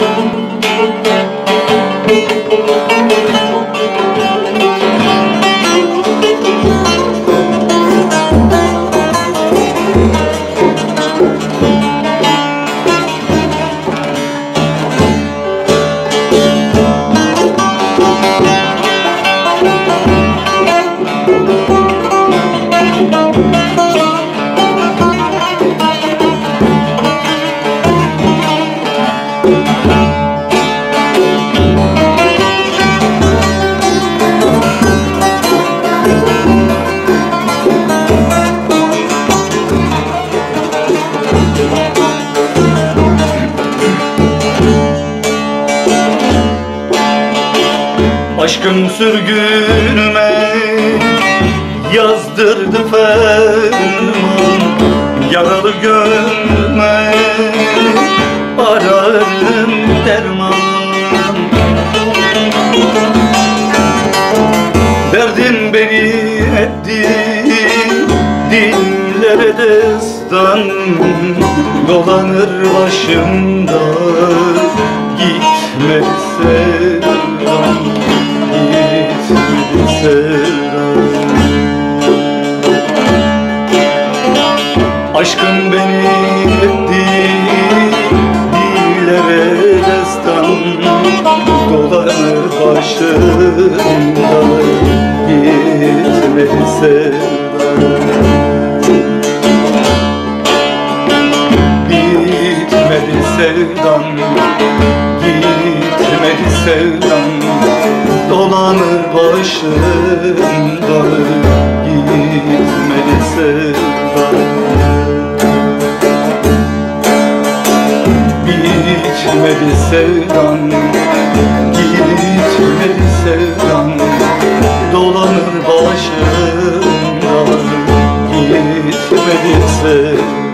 Aşkım sürgünüme yazdırdı ferman, yaralı gönlüme ararım derman. Derdin beni etti dillere destan, dolanır başımda gitme sevdam, gitmedi sevdam. Aşkın beni etti dillere destan, dolanır başımda gitmedi sevdam. Gitmedi sevdam, gitmedi sevdam, dolanır başımda gitmedi sevdam. Gitmedi sevdam, gitmedi sevdam, dolanır başımda gitmedi sevdam.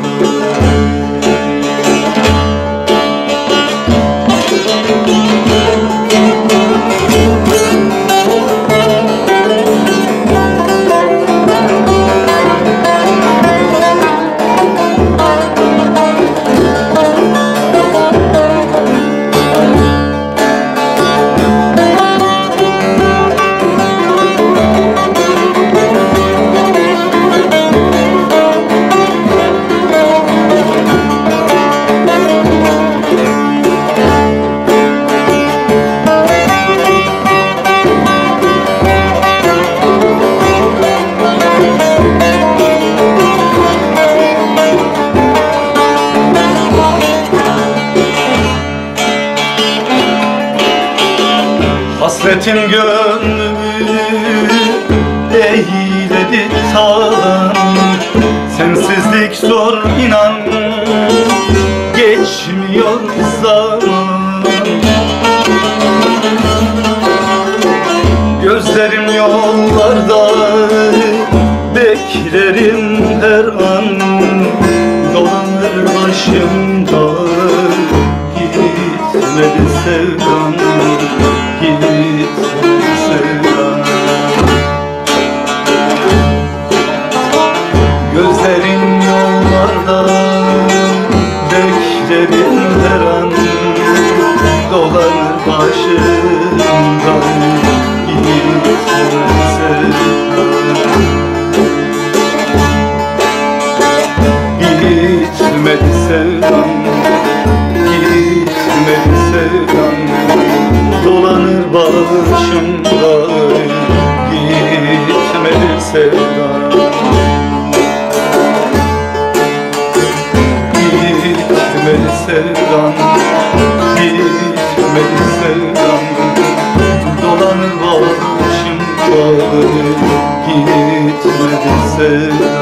Hasretin gönlümü eğledi talan, sensizlik zor inan, geçmiyor zaman. Gözlerim yollarda, beklerim her an, dolanır başımda gitmedi sevdam, gitmedi sevdam. Gözlerin yollarda, beklerim her an, dolanır başımda gitmedi sevdam. Gitmedi sevdam, gitmedi sevdam, dolanır başımda gitmedi sevdam. Gitmedi sevdam, gitmedi sevdam, dolanır başımda gitmedi sevdam.